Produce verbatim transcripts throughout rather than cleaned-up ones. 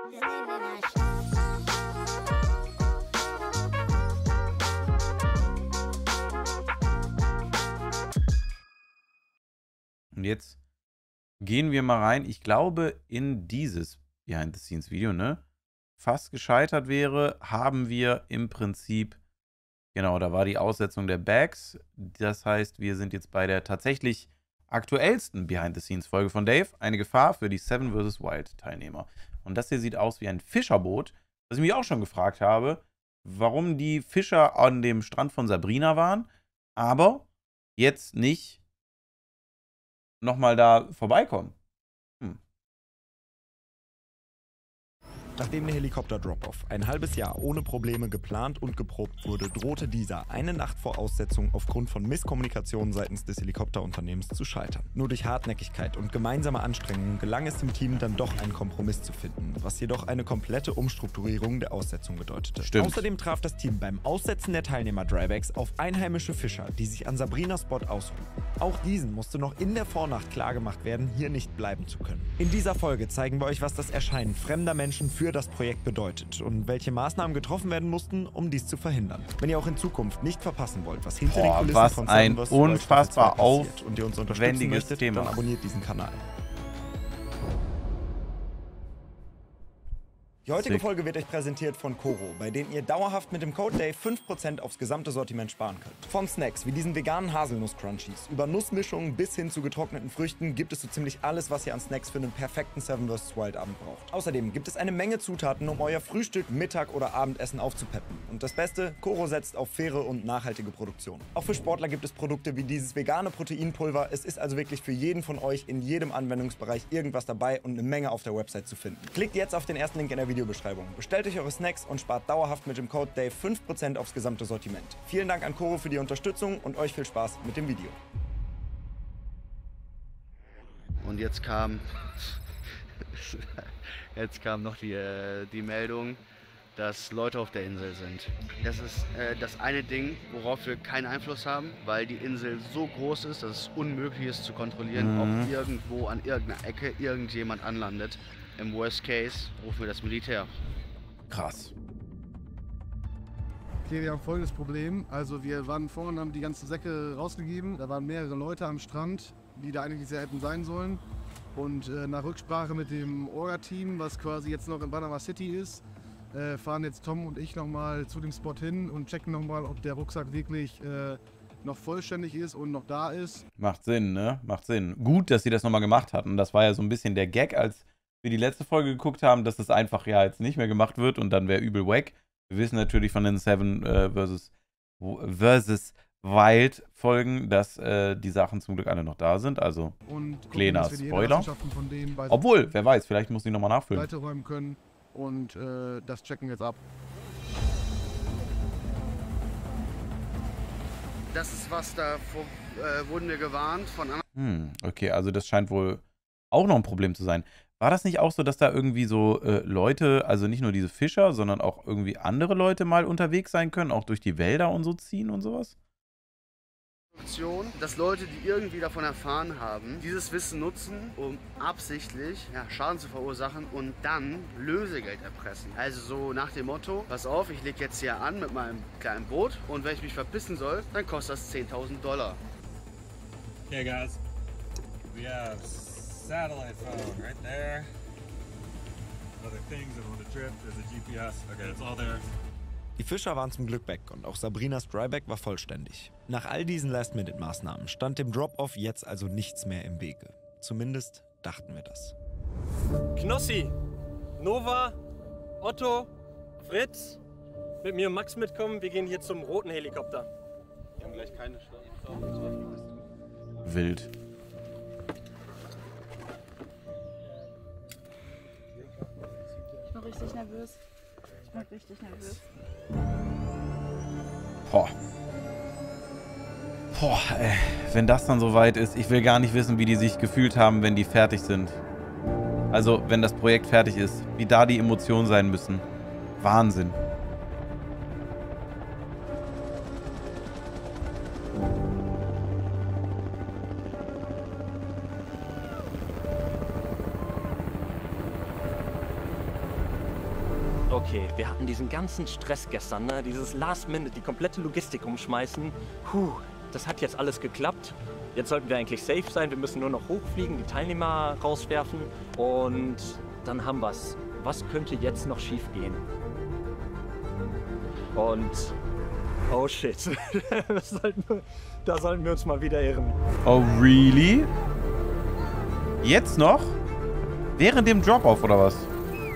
Und jetzt gehen wir mal rein. Ich glaube, in dieses Behind-the-Scenes-Video, ne, fast gescheitert wäre, haben wir im Prinzip, genau, da war die Aussetzung der Bags. Das heißt, wir sind jetzt bei der tatsächlich aktuellsten Behind-the-Scenes-Folge von Dave. Eine Gefahr für die Seven versus. Wild-Teilnehmer. Und das hier sieht aus wie ein Fischerboot, was ich mich auch schon gefragt habe, warum die Fischer an dem Strand von Sabrina waren, aber jetzt nicht nochmal da vorbeikommen. Hm. Nachdem der Helikopter-Drop-Off ein halbes Jahr ohne Probleme geplant und geprobt wurde, drohte dieser eine Nacht vor Aussetzung aufgrund von Misskommunikation seitens des Helikopterunternehmens zu scheitern. Nur durch Hartnäckigkeit und gemeinsame Anstrengungen gelang es dem Team dann doch einen Kompromiss zu finden, was jedoch eine komplette Umstrukturierung der Aussetzung bedeutete. Stimmt. Außerdem traf das Team beim Aussetzen der Teilnehmer-Drybacks auf einheimische Fischer, die sich an Sabrinas Spot ausruhten. Auch diesen musste noch in der Vornacht klargemacht werden, hier nicht bleiben zu können. In dieser Folge zeigen wir euch, was das Erscheinen fremder Menschen für das Projekt bedeutet und welche Maßnahmen getroffen werden mussten, um dies zu verhindern. Wenn ihr auch in Zukunft nicht verpassen wollt, was hinter Boah, den Kulissen was von ein Seven versus. Wild unfassbar passiert und ihr uns unterstützen aufwendiges möchtet, Thema. dann abonniert diesen Kanal. Die heutige Sick. Folge wird euch präsentiert von Koro, bei denen ihr dauerhaft mit dem Code Dave fünf Prozent aufs gesamte Sortiment sparen könnt. Von Snacks wie diesen veganen Haselnuss-Crunchies über Nussmischungen bis hin zu getrockneten Früchten gibt es so ziemlich alles, was ihr an Snacks für einen perfekten Seven versus. Wild Abend braucht. Außerdem gibt es eine Menge Zutaten, um euer Frühstück, Mittag oder Abendessen aufzupeppen. Und das Beste, Koro setzt auf faire und nachhaltige Produktion. Auch für Sportler gibt es Produkte wie dieses vegane Proteinpulver. Es ist also wirklich für jeden von euch in jedem Anwendungsbereich irgendwas dabei und eine Menge auf der Website zu finden. Klickt jetzt auf den ersten Link in der Videobeschreibung. Bestellt euch eure Snacks und spart dauerhaft mit dem Code Dave fünf Prozent aufs gesamte Sortiment. Vielen Dank an Koro für die Unterstützung und euch viel Spaß mit dem Video. Und jetzt kam, jetzt kam noch die, äh, die Meldung, dass Leute auf der Insel sind. Das ist äh, das eine Ding, worauf wir keinen Einfluss haben, weil die Insel so groß ist, dass es unmöglich ist zu kontrollieren, Mhm. ob irgendwo an irgendeiner Ecke irgendjemand anlandet. Im Worst Case rufen wir das Militär. Krass. Okay, wir haben folgendes Problem. Also wir waren vorhin, haben die ganzen Säcke rausgegeben. Da waren mehrere Leute am Strand, die da eigentlich sehr hätten sein sollen. Und äh, nach Rücksprache mit dem Orga-Team, was quasi jetzt noch in Panama City ist, äh, fahren jetzt Tom und ich nochmal zu dem Spot hin und checken nochmal, ob der Rucksack wirklich äh, noch vollständig ist und noch da ist. Macht Sinn, ne? Macht Sinn. Gut, dass sie das nochmal gemacht hatten. Das war ja so ein bisschen der Gag, als wir die letzte Folge geguckt haben, dass das einfach ja jetzt nicht mehr gemacht wird und dann wäre übel wack. Wir wissen natürlich von den Seven äh, versus. versus. Wild Folgen, dass äh, die Sachen zum Glück alle noch da sind. Also Und gucken, kleiner dass wir die Spoiler. Hinterlassenschaften von denen bei Obwohl, wer weiß, vielleicht muss ich nochmal nachfüllen. Seite räumen können. Und äh, das checken wir jetzt ab. Das ist was, da äh, wurden wir gewarnt von anderen. Hm, okay, also das scheint wohl auch noch ein Problem zu sein. War das nicht auch so, dass da irgendwie so äh, Leute, also nicht nur diese Fischer, sondern auch irgendwie andere Leute mal unterwegs sein können, auch durch die Wälder und so ziehen und sowas? Dass Leute, die irgendwie davon erfahren haben, dieses Wissen nutzen, um absichtlich ja, Schaden zu verursachen und dann Lösegeld erpressen. Also so nach dem Motto, pass auf, ich lege jetzt hier an mit meinem kleinen Boot und wenn ich mich verpissen soll, dann kostet das zehntausend Dollar. Okay guys, we have satellite phone right there. Other things that on the trip, there's a G P S. Okay, it's all there. Die Fischer waren zum Glück weg und auch Sabrinas Dryback war vollständig. Nach all diesen Last-Minute-Maßnahmen stand dem Drop-Off jetzt also nichts mehr im Wege. Zumindest dachten wir das. Knossi, Nova, Otto, Fritz, mit mir und Max mitkommen. Wir gehen hier zum roten Helikopter. Wir haben gleich keine Chance. Wild. Ich bin richtig nervös. Ich bin richtig nervös. Boah. Boah, ey. Wenn das dann so weit ist, ich will gar nicht wissen, wie die sich gefühlt haben, wenn die fertig sind. Also, wenn das Projekt fertig ist, wie da die Emotionen sein müssen. Wahnsinn. okay, wir hatten diesen ganzen Stress gestern, ne? Dieses Last Minute, die komplette Logistik umschmeißen. Puh, das hat jetzt alles geklappt. Jetzt sollten wir eigentlich safe sein. Wir müssen nur noch hochfliegen, die Teilnehmer rauswerfen und dann haben wir's. Was könnte jetzt noch schief gehen? Und oh shit, das sollten wir, da sollten wir uns mal wieder irren. Oh really? Jetzt noch? Während dem Drop-Off oder was?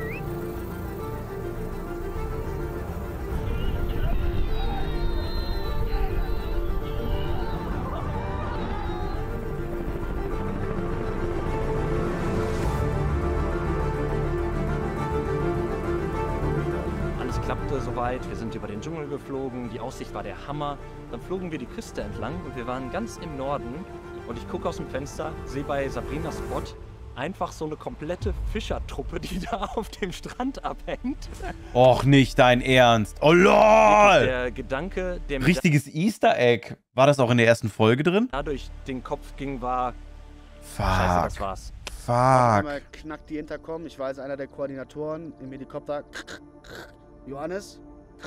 Klappte soweit, wir sind über den Dschungel geflogen, die Aussicht war der Hammer. Dann flogen wir die Küste entlang und wir waren ganz im Norden. Und ich gucke aus dem Fenster, sehe bei Sabrinas Spot einfach so eine komplette Fischertruppe, die da auf dem Strand abhängt. Och, nicht dein Ernst. Oh lol! Der Gedanke, der mir richtiges Easter Egg. War das auch in der ersten Folge drin? da durch den Kopf ging, war, Fuck. scheiße, das war's. Fuck. Einmal knackt die Intercom. Ich war jetzt einer der Koordinatoren im Helikopter. Johannes.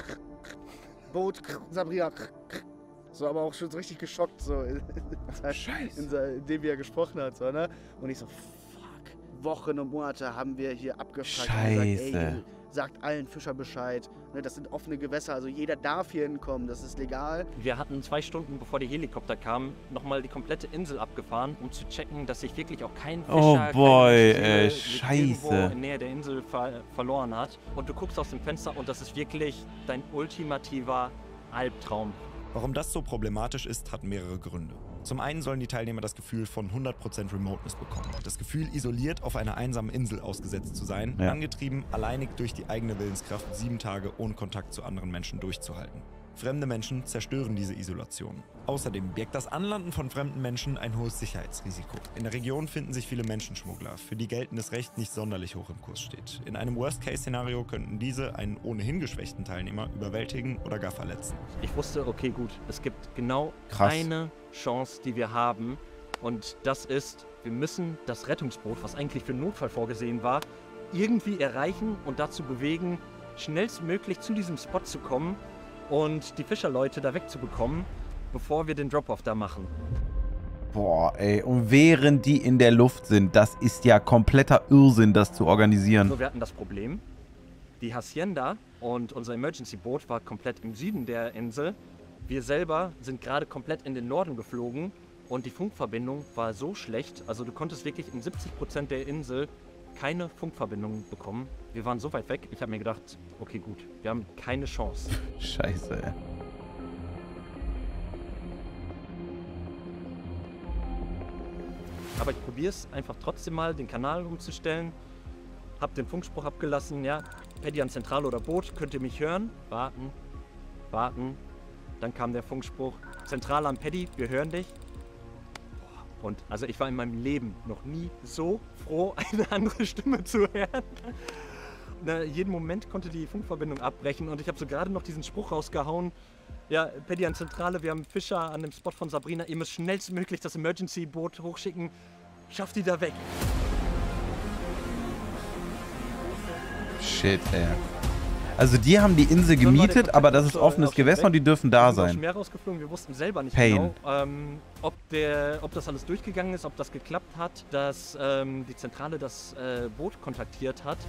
Boot. Sabrina. So, aber auch schon so richtig geschockt, so, in, in, in dem, wie er gesprochen hat. So, ne? Und ich so, fuck. Wochen und Monate haben wir hier abgefragt. Scheiße. Und gesagt, ey, sagt allen Fischer Bescheid. Ne, das sind offene Gewässer, also jeder darf hier hinkommen, das ist legal. Wir hatten zwei Stunden, bevor die Helikopter kamen, nochmal die komplette Insel abgefahren, um zu checken, dass sich wirklich auch kein Fischer, Oh boy, keine ey, Seele irgendwo scheiße. in Nähe der Insel ver verloren hat. Und du guckst aus dem Fenster und das ist wirklich dein ultimativer Albtraum. Warum das so problematisch ist, hat mehrere Gründe. Zum einen sollen die Teilnehmer das Gefühl von hundert Prozent Remoteness bekommen. Das Gefühl, isoliert auf einer einsamen Insel ausgesetzt zu sein, Ja. angetrieben alleinig durch die eigene Willenskraft, sieben Tage ohne Kontakt zu anderen Menschen durchzuhalten. Fremde Menschen zerstören diese Isolation. Außerdem birgt das Anlanden von fremden Menschen ein hohes Sicherheitsrisiko. In der Region finden sich viele Menschenschmuggler, für die geltendes Recht nicht sonderlich hoch im Kurs steht. In einem Worst-Case-Szenario könnten diese einen ohnehin geschwächten Teilnehmer überwältigen oder gar verletzen. Ich wusste, okay, gut, es gibt genau Krass. eine Chance, die wir haben. Und das ist, wir müssen das Rettungsboot, was eigentlich für einen Notfall vorgesehen war, irgendwie erreichen und dazu bewegen, schnellstmöglich zu diesem Spot zu kommen und die Fischerleute da wegzubekommen, bevor wir den Drop-Off da machen. Boah, ey. Und während die in der Luft sind, das ist ja kompletter Irrsinn, das zu organisieren. So, wir hatten das Problem, die Hacienda und unser Emergency-Boot war komplett im Süden der Insel. Wir selber sind gerade komplett in den Norden geflogen und die Funkverbindung war so schlecht, also du konntest wirklich in siebzig Prozent der Insel keine Funkverbindung bekommen. Wir waren so weit weg, ich habe mir gedacht, okay gut, wir haben keine Chance. Scheiße, ey. Aber ich probiere es einfach trotzdem mal, den Kanal umzustellen. Hab den Funkspruch abgelassen, ja, Paddy an Zentrale oder Boot, könnt ihr mich hören? Warten, warten. Dann kam der Funkspruch, Zentrale an Paddy, wir hören dich. Und also ich war in meinem Leben noch nie so froh, eine andere Stimme zu hören. Na, jeden Moment konnte die Funkverbindung abbrechen und ich habe so gerade noch diesen Spruch rausgehauen. Ja, Paddy an Zentrale, wir haben Fischer an dem Spot von Sabrina. Ihr müsst schnellstmöglich das Emergency-Boot hochschicken. Schafft die da weg. Shit, ey. Also die haben die Insel gemietet, aber das ist offenes Gewässer und die dürfen da Wir sind aus dem sein. Meer rausgeflogen, wir wussten selber nicht Pain. genau, ähm, ob, der, ob das alles durchgegangen ist, ob das geklappt hat, dass ähm, die Zentrale das äh, Boot kontaktiert hat.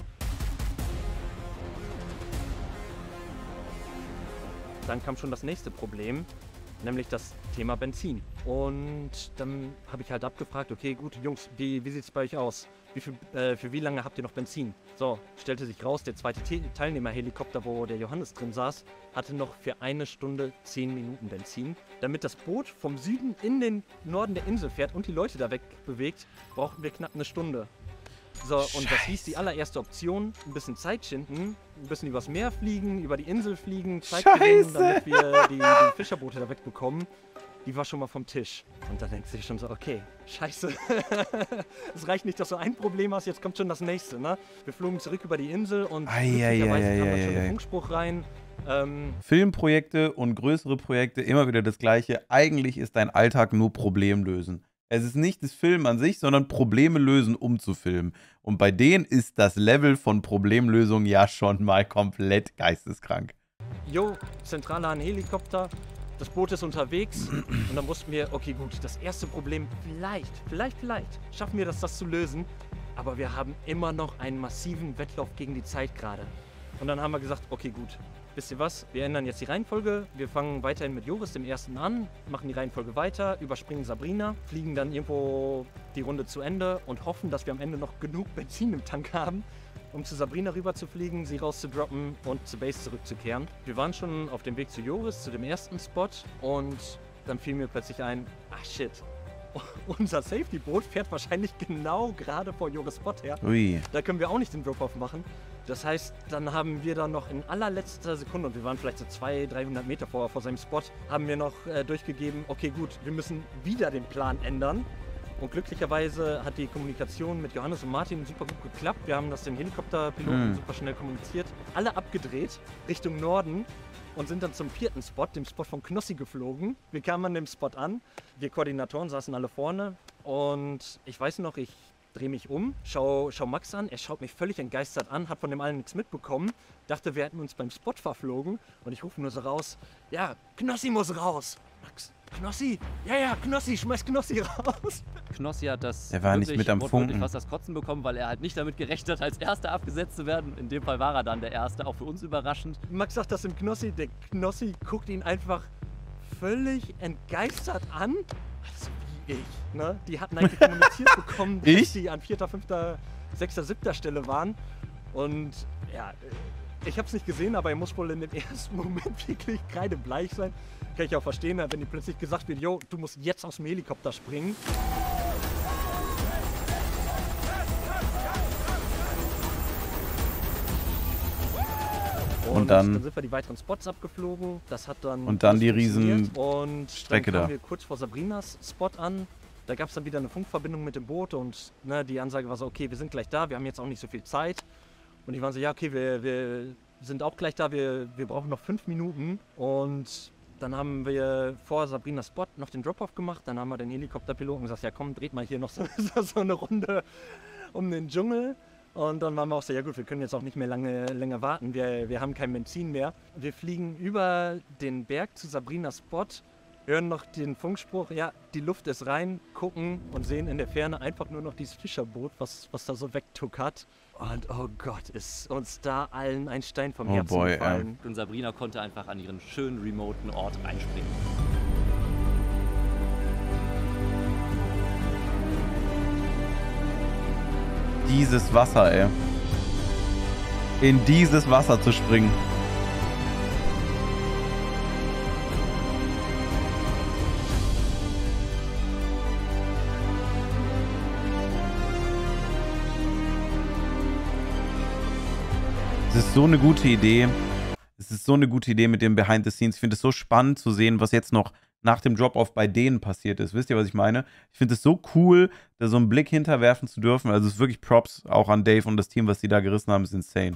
Dann kam schon das nächste Problem, nämlich das Thema Benzin. Und dann habe ich halt abgefragt, okay gut Jungs, wie, wie sieht es bei euch aus? Wie viel, äh, für wie lange habt ihr noch Benzin? So, stellte sich raus, der zweite Te Teilnehmerhelikopter, wo der Johannes drin saß, hatte noch für eine Stunde zehn Minuten Benzin. Damit das Boot vom Süden in den Norden der Insel fährt und die Leute da weg bewegt, brauchten wir knapp eine Stunde. So, und das hieß die allererste Option, ein bisschen Zeit schinden, ein bisschen übers Meer fliegen, über die Insel fliegen, Zeit gewinnen, damit wir die, die Fischerboote da wegbekommen. Die war schon mal vom Tisch. Und dann denkst du dir schon so, okay, scheiße. Es reicht nicht, dass du ein Problem hast, jetzt kommt schon das nächste, ne? Wir flogen zurück über die Insel und glücklicherweise kam da schon der Funkspruch rein. Ähm, Filmprojekte und größere Projekte, immer wieder das Gleiche. Eigentlich ist dein Alltag nur Problem lösen. Es ist nicht das Filmen an sich, sondern Probleme lösen, um zu filmen. Und bei denen ist das Level von Problemlösung ja schon mal komplett geisteskrank. Jo, Zentrale an Helikopter, das Boot ist unterwegs und dann wussten wir, okay gut, das erste Problem, vielleicht, vielleicht, vielleicht schaffen wir das, das zu lösen, aber wir haben immer noch einen massiven Wettlauf gegen die Zeit gerade. Und dann haben wir gesagt, okay gut, wisst ihr was, wir ändern jetzt die Reihenfolge, wir fangen weiterhin mit Joris, dem ersten, an, machen die Reihenfolge weiter, überspringen Sabrina, fliegen dann irgendwo die Runde zu Ende und hoffen, dass wir am Ende noch genug Benzin im Tank haben, um zu Sabrina rüber zu fliegen, sie rauszudroppen und zur Base zurückzukehren. Wir waren schon auf dem Weg zu Joris, zu dem ersten Spot, und dann fiel mir plötzlich ein, ach shit, unser Safety-Boot fährt wahrscheinlich genau gerade vor Joris Spot her. Ui. Da können wir auch nicht den Drop-Off machen. Das heißt, dann haben wir dann noch in allerletzter Sekunde, und wir waren vielleicht so zweihundert, dreihundert Meter vor, vor seinem Spot, haben wir noch äh, durchgegeben, okay gut, wir müssen wieder den Plan ändern. Und glücklicherweise hat die Kommunikation mit Johannes und Martin super gut geklappt. Wir haben das den Helikopterpiloten Hm. super schnell kommuniziert. Alle abgedreht Richtung Norden und sind dann zum vierten Spot, dem Spot von Knossi, geflogen. Wir kamen an dem Spot an. Wir Koordinatoren saßen alle vorne. Und ich weiß noch, ich drehe mich um, schau, schau Max an. Er schaut mich völlig entgeistert an, hat von dem allen nichts mitbekommen. Dachte, wir hätten uns beim Spot verflogen. Und ich rufe nur so raus, ja, Knossi muss raus. Max, Knossi? Ja, ja, Knossi, schmeiß Knossi raus. Knossi hat das Der war nicht wirklich mit am wortwörtlich Funken. fast das Kotzen bekommen, weil er halt nicht damit gerechnet hat, als Erster abgesetzt zu werden. In dem Fall war er dann der Erste, auch für uns überraschend. Max sagt das dem Knossi, der Knossi guckt ihn einfach völlig entgeistert an. Also wie ich, ne? Die hatten eigentlich kommuniziert bekommen, dass Ich? die an vierter, fünfter, sechster, siebter Stelle waren. Und ja, ich habe es nicht gesehen, aber er muss wohl in dem ersten Moment wirklich kreidebleich sein. Kann ich auch verstehen, wenn ihm plötzlich gesagt wird, yo, du musst jetzt aus dem Helikopter springen. Und dann- dann sind wir die weiteren Spots abgeflogen. Das hat dann Und dann alles die riesen funktioniert. Und Strecke dann da. kamen wir kurz vor Sabrinas Spot an. Da gab es dann wieder eine Funkverbindung mit dem Boot und ne, die Ansage war so, okay, wir sind gleich da, wir haben jetzt auch nicht so viel Zeit. Und die waren so, ja, okay, wir, wir sind auch gleich da, wir, wir brauchen noch fünf Minuten. Und dann haben wir vor Sabrinas Spot noch den Drop-Off gemacht. Dann haben wir den Helikopterpiloten gesagt, ja komm, dreht mal hier noch so, so eine Runde um den Dschungel. Und dann waren wir auch so, ja gut, wir können jetzt auch nicht mehr lange, länger warten, wir, wir haben kein Benzin mehr. Wir fliegen über den Berg zu Sabrinas Spot, hören noch den Funkspruch, ja, die Luft ist rein, gucken und sehen in der Ferne einfach nur noch dieses Fischerboot, was, was da so wegtuckert. Und oh Gott, ist uns da allen ein Stein vom Oh Herzen boy, gefallen. Und Sabrina konnte einfach an ihren schönen remoten Ort reinspringen. Dieses Wasser, ey. In dieses Wasser zu springen. Es ist so eine gute Idee. Es ist so eine gute Idee mit dem Behind the Scenes. Ich finde es so spannend zu sehen, was jetzt noch nach dem Drop-Off bei denen passiert ist. Wisst ihr, was ich meine? Ich finde es so cool, da so einen Blick hinterwerfen zu dürfen. Also es ist wirklich Props auch an Dave und das Team, was die da gerissen haben, ist insane.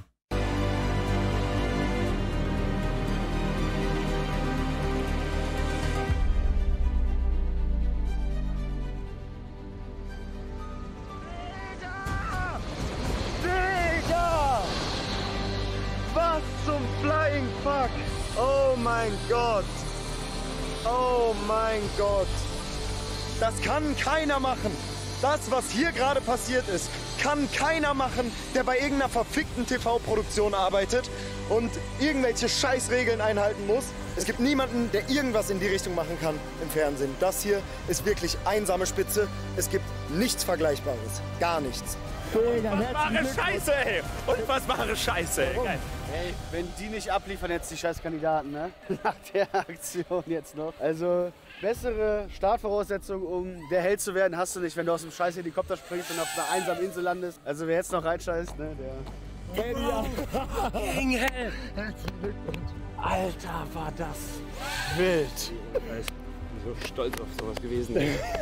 Digga! Was zum Flying Fuck? Oh mein Gott! Oh mein Gott! Das kann keiner machen. Das, was hier gerade passiert ist, kann keiner machen, der bei irgendeiner verfickten T V-Produktion arbeitet und irgendwelche Scheißregeln einhalten muss. Es gibt niemanden, der irgendwas in die Richtung machen kann im Fernsehen. Das hier ist wirklich einsame Spitze. Es gibt nichts Vergleichbares. Gar nichts. Unfassbare Scheiße, ey! Unfassbare Scheiße, ey! Geil. Hey, wenn die nicht abliefern jetzt die Scheißkandidaten, ne? Nach der Aktion jetzt noch. Also bessere Startvoraussetzungen, um der Held zu werden, hast du nicht, wenn du aus dem scheiß Helikopter springst und auf einer einsamen Insel landest. Also wer jetzt noch reinscheißt, ne, der... Hell. Alter, war das wild. Ich bin so stolz auf sowas gewesen.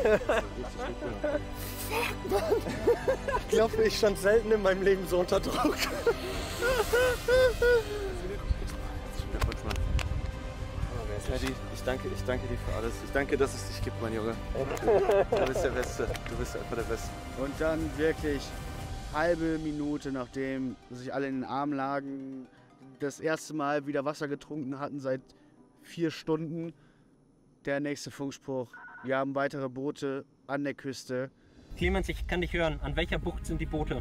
Ich glaube, ich stand selten in meinem Leben so unter Druck. Paddy, ich danke, ich danke dir für alles. Ich danke, dass es dich gibt, mein Junge. Du bist der Beste. Du bist einfach der Beste. Und dann wirklich halbe Minute, nachdem sich alle in den Arm lagen, das erste Mal wieder Wasser getrunken hatten seit vier Stunden, der nächste Funkspruch. Wir haben weitere Boote an der Küste. Clemens, ich kann dich hören. An welcher Bucht sind die Boote?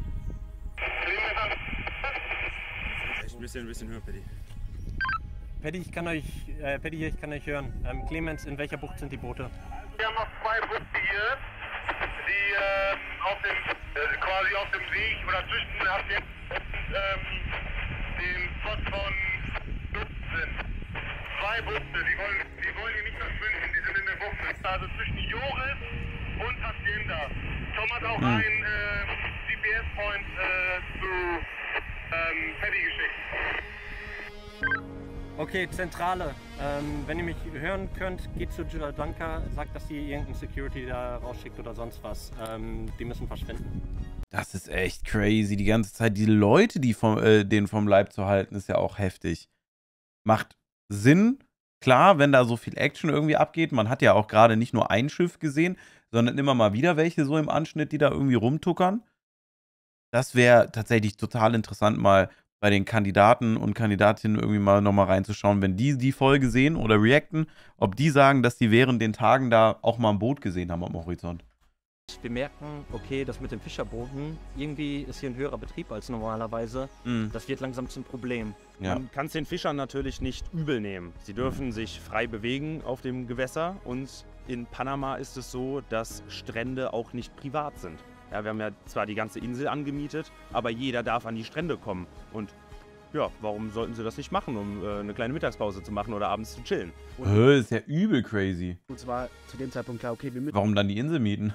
Ein bisschen, ein bisschen höher, Paddy. Paddy, ich kann euch, äh, Paddy hier, ich kann euch hören. Ähm, Clemens, in welcher Bucht sind die Boote? Wir haben noch zwei Boote hier, die äh, auf dem, äh, quasi auf dem Weg oder zwischen habt ihr ähm, den Spot von Duft sind. Zwei Boote, die wollen, die wollen hier nicht verschwinden, die sind in der Bucht. Also zwischen Joris und Hacienda. Tom hat auch hm. einen äh, G P S-Point äh, zu ähm, Paddy geschickt. Okay, Zentrale. Ähm, wenn ihr mich hören könnt, geht zu Juladanka, sagt, dass sie irgendeinen Security da rausschickt oder sonst was. Ähm, die müssen verschwinden. Das ist echt crazy. Die ganze Zeit die Leute, die vom, äh, denen vom Leib zu halten, ist ja auch heftig. Macht Sinn. Klar, wenn da so viel Action irgendwie abgeht. Man hat ja auch gerade nicht nur ein Schiff gesehen, sondern immer mal wieder welche so im Anschnitt, die da irgendwie rumtuckern. Das wäre tatsächlich total interessant, mal bei den Kandidaten und Kandidatinnen irgendwie mal nochmal reinzuschauen, wenn die die Folge sehen oder reacten, ob die sagen, dass die während den Tagen da auch mal ein Boot gesehen haben am Horizont. Wir merken, okay, das mit den Fischerbooten, irgendwie ist hier ein höherer Betrieb als normalerweise. Mhm. Das wird langsam zum Problem. Ja. Man kann es den Fischern natürlich nicht übel nehmen. Sie dürfen mhm. sich frei bewegen auf dem Gewässer und in Panama ist es so, dass Strände auch nicht privat sind. Ja, wir haben ja zwar die ganze Insel angemietet, aber jeder darf an die Strände kommen. Und ja, warum sollten sie das nicht machen, um äh, eine kleine Mittagspause zu machen oder abends zu chillen? Hö, ist ja übel crazy. Und zwar zu dem Zeitpunkt klar, okay, wir müssen... Warum dann die Insel mieten?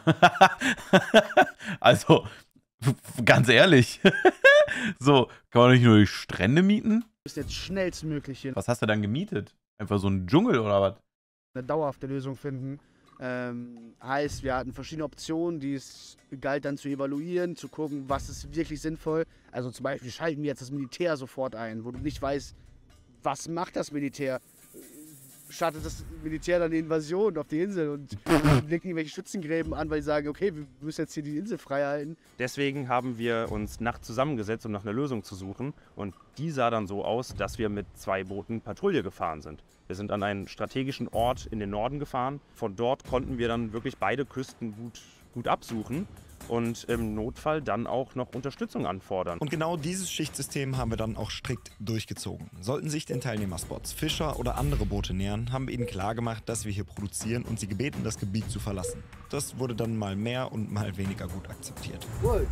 Also, ganz ehrlich. So, kann man nicht nur die Strände mieten? Wir müssen jetzt schnellstmöglich hin. Was hast du dann gemietet? Einfach so ein Dschungel oder was? Eine dauerhafte Lösung finden. Ähm, heißt, wir hatten verschiedene Optionen, die es galt dann zu evaluieren, zu gucken, was ist wirklich sinnvoll. Also zum Beispiel schalten wir jetzt das Militär sofort ein, wo du nicht weißt, was macht das Militär. Startet das Militär dann die Invasion auf die Insel und legt irgendwelche Schützengräben an, weil sie sagen, okay, wir müssen jetzt hier die Insel frei halten. Deswegen haben wir uns nachts zusammengesetzt, um nach einer Lösung zu suchen. Und die sah dann so aus, dass wir mit zwei Booten Patrouille gefahren sind. Wir sind an einen strategischen Ort in den Norden gefahren. Von dort konnten wir dann wirklich beide Küsten gut, gut absuchen und im Notfall dann auch noch Unterstützung anfordern. Und genau dieses Schichtsystem haben wir dann auch strikt durchgezogen. Sollten sich den Teilnehmerspots Fischer oder andere Boote nähern, haben wir ihnen klargemacht, dass wir hier produzieren und sie gebeten, das Gebiet zu verlassen. Das wurde dann mal mehr und mal weniger gut akzeptiert. Cool.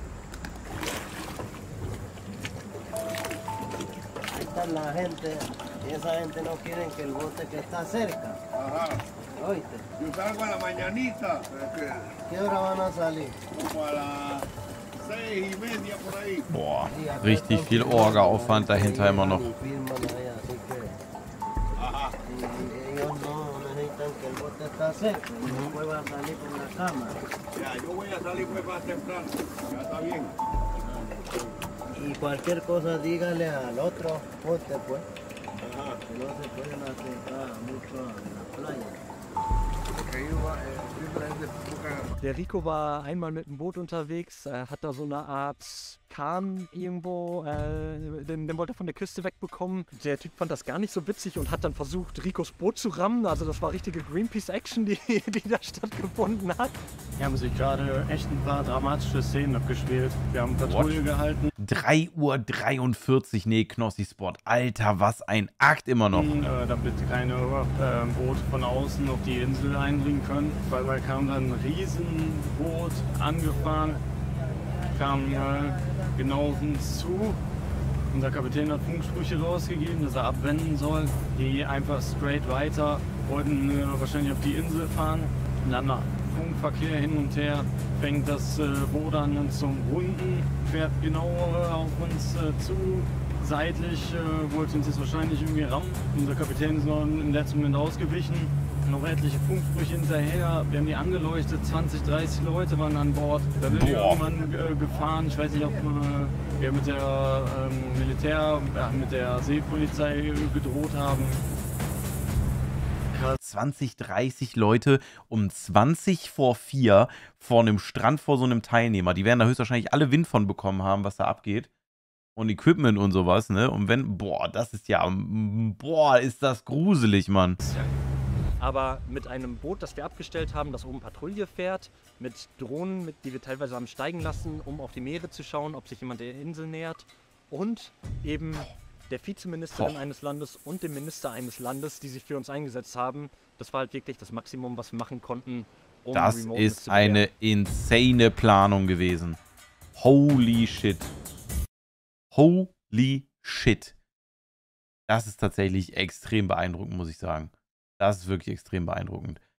La gente, y esa gente no quieren que el bote que está cerca. Ajá. ¿Oíste? Yo salgo a la mañanita. ¿Qué hora van a salir? Como a las seis y media por ahí. Boah, richtig viel Orga-Aufwand dahinter immer noch. Ajá. Ellos no necesitan que el bote está cerca. Después va a salir con la cámara. Ya, yo voy a salir pues más temprano. Ya está bien. Y cualquier cosa dígale al otro bote, pues. Ajá. Que no se pueden acercar mucho a la playa. Der Rico war einmal mit dem Boot unterwegs, äh, hat da so eine Art Kahn irgendwo, äh, den, den wollte er von der Küste wegbekommen. Der Typ fand das gar nicht so witzig und hat dann versucht, Ricos Boot zu rammen. Also das war richtige Greenpeace-Action, die, die da stattgefunden hat. Hier haben sich gerade echt ein paar dramatische Szenen abgespielt. Wir haben Patrouille What? gehalten. drei Uhr dreiundvierzig, nee, Knossi-Spot. Alter, was ein Akt immer noch. Äh, damit keine äh, Boote von außen auf die Insel eindringen können. Weil da kam dann ein Riesenboot angefahren, kam äh, genau auf uns zu. Unser Kapitän hat Funksprüche rausgegeben, dass er abwenden soll. Die einfach straight weiter, wollten äh, wahrscheinlich auf die Insel fahren. Und dann nach Funkverkehr hin und her fängt das äh, Boot an zum Runden, fährt genau äh, auf uns äh, zu. Seitlich äh, wollte uns jetzt wahrscheinlich irgendwie rammen. Unser Kapitän ist noch im letzten Moment ausgewichen. Noch etliche Funksprüche hinterher. Wir haben die angeleuchtet. zwanzig, dreißig Leute waren an Bord. Da sind wir irgendwann äh, gefahren. Ich weiß nicht, ob äh, wir mit der ähm, Militär, äh, mit der Seepolizei gedroht haben. krass. zwanzig, dreißig Leute um zwanzig vor vier vor einem Strand vor so einem Teilnehmer. Die werden da höchstwahrscheinlich alle Wind von bekommen haben, was da abgeht. Und Equipment und sowas, ne? Und wenn, boah, das ist ja, boah, ist das gruselig, Mann. Aber mit einem Boot, das wir abgestellt haben, das oben Patrouille fährt, mit Drohnen, mit, die wir teilweise haben steigen lassen, um auf die Meere zu schauen, ob sich jemand der Insel nähert. Und eben der Vizeministerin Boah. eines Landes und dem Minister eines Landes, die sich für uns eingesetzt haben. Das war halt wirklich das Maximum, was wir machen konnten, um Das Remoteness ist zu bewähren. eine insane Planung gewesen. Holy shit. Holy shit. Das ist tatsächlich extrem beeindruckend, muss ich sagen. Das ist wirklich extrem beeindruckend.